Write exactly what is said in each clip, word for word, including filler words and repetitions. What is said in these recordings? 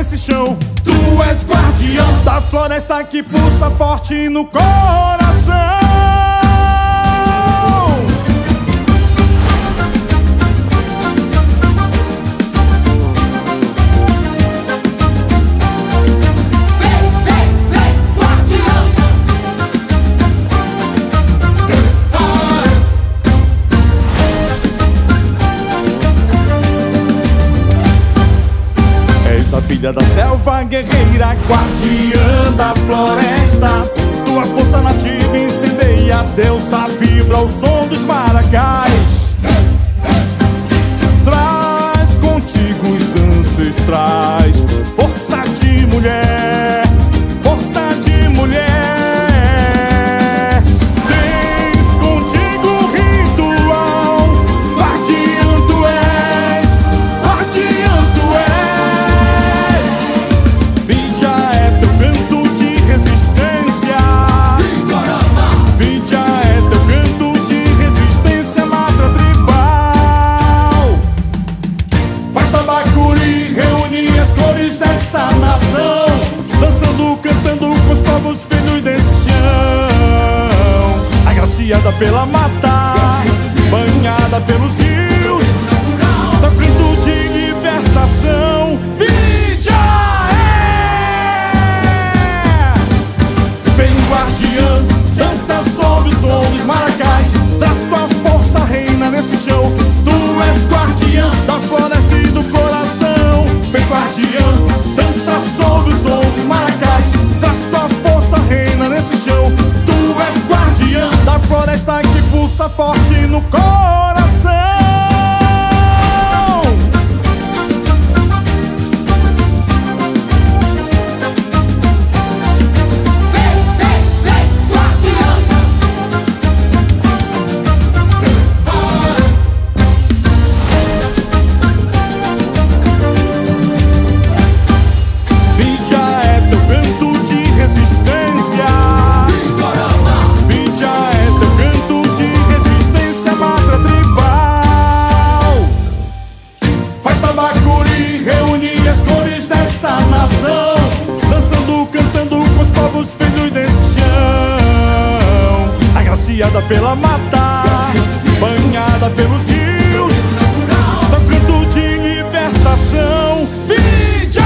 nesse chão. Tu és guardião da floresta que pulsa forte no coração. A filha da selva guerreira, guardiã da floresta. Tua força nativa incendeia a deusa, vibra o som dos maracás. Traz contigo os ancestrais, força de mulher, força de mulher. Tens contigo o ritual, guardiã tu és, guardiã tu és. Dançando, cantando com os povos filhos desse chão. Agraciada pela mata, banhada pelos rios, da canto de libertação. Vidia é! Vem guardiã, dança sob o som dos maracás. Traz tua força, reina nesse chão. Tu és guardiã da floresta e do coração. Vem guardiã, dança sob o som dos maracás. Traz tua força, reina nesse chão. Tu és guardiã da floresta que pulsa forte no coração. Dançando, cantando com os povos filhos desse chão. Agraciada pela mata, banhada pelos rios, da canto de libertação. Vidia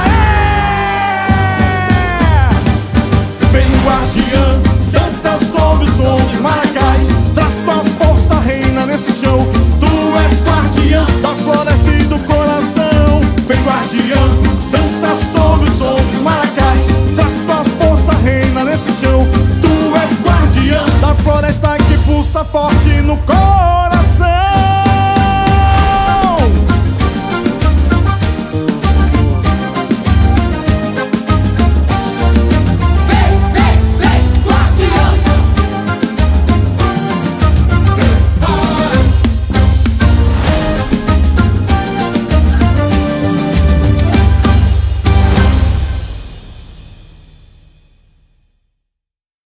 é! Vem guardiã, dança sob o som dos maracás. Traz tua força, reina nesse chão. Tu és guardiã da floresta e do coração. Vem guardiã, dança sob o som dos maracás. Traz tua força, reina nesse chão. Tu és guardiã da floresta que pulsa forte